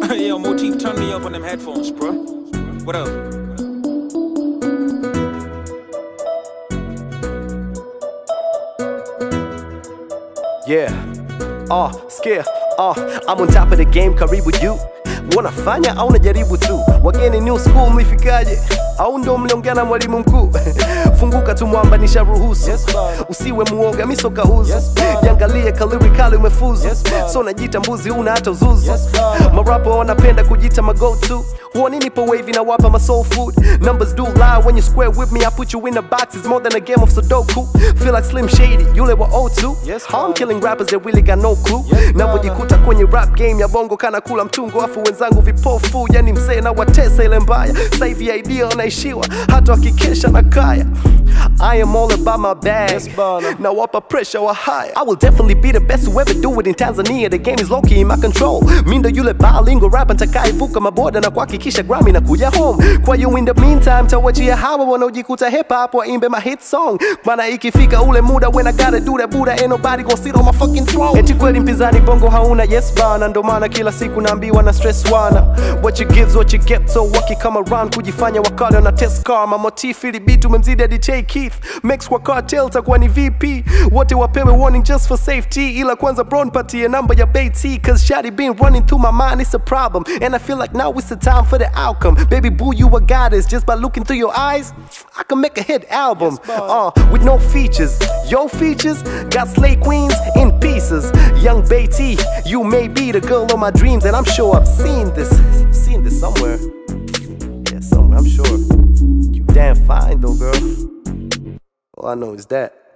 Yo, Motif, turn me up on them headphones, bro. What up? Yeah, scare, I'm on top of the game, karibu juu. Wanafanya au najaribu tu? Wageni new school mlifikaje? Au ndo mliongea na mwalimu mkuu? Funguka tu mwamba nisharuhusu. Usiwe muoga miso kauzu. Jiangalie kalirikali umefuzu. So najita mbuzi una hata uzuzu. Marapo wanapenda kujita ma go to. Huoni nipo wavy na wapa my soul food. Numbers do lie when you square with me. I put you in a box, it's more than a game of Sudoku. Feel like Slim Shady, yule wa O2. I'm killing rappers that really got no clue. Navojikuta kwenye rap game ya bongo kana kula mtungo afu wenzangu vipofu. Yani mzee na watesa ile mbaya. Sasa hivi idea unaishiwa hata wakikesha na kaya. I am all about my bag. Now wapa pressure wa higher. I will definitely be the best to ever do it in Tanzania. The game is low key in my control. Mindo yule bilingual rapper ntakaivuka maboda na kuhakikisha Grammy na kuja home. Kwa you in the meantime tawachia hawa wanaojikuta hip hop waimbe my hit song. Maana ikifika ule muda when I gotta do that Buddha ain't nobody gonna sit on my fucking throne. Eti kweli mpinzani bongo hauna yes bana. Ndo maana kila siku naambiwa na stress wana. What you gives what you get, so wakikama around kujifanya wakala na test karma. Motif ili beat umemzidi hadi DJ Keith. Max kwa cartel takuwa ni VP. Wote wapewe warning just for safety. Ila kwanza brown patie namba ya Beatty. Cause shawty been running through my mind, it's a problem. And I feel like now it's the time for the outcome. Baby boo, you a goddess. Just by looking through your eyes, I can make a hit album. With no features. Your features got slay queens in pieces. Young Beatty, you may be the girl of my dreams. And I'm sure I've seen this somewhere. Yeah, somewhere, I'm sure. You damn fine though, girl. All I know is that